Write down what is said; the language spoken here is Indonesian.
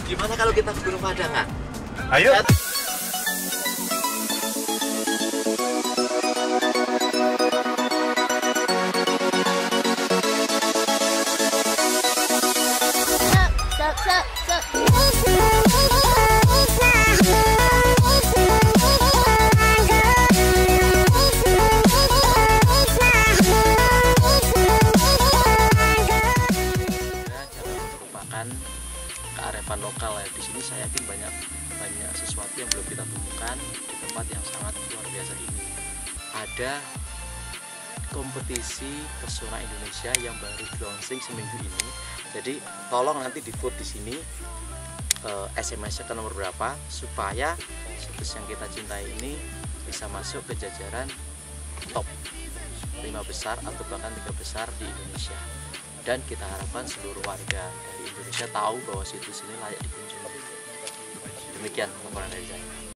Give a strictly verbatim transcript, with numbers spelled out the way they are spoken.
Gimana kalau kita ke Gunung Padangan? Ayo. Sup, sup, sup. Kearifan lokal ya, di sini saya yakin banyak banyak sesuatu yang belum kita temukan di tempat yang sangat luar biasa ini. Ada kompetisi pesona Indonesia yang baru di launching seminggu ini. Jadi tolong nanti di vote di sini eh, S M S-nya ke nomor berapa supaya situs yang kita cintai ini bisa masuk ke jajaran top lima besar atau bahkan tiga besar di Indonesia. Dan kita harapkan seluruh warga dari Indonesia tahu bahwa situs ini layak dikunjungi. Demikian laporan dari saya.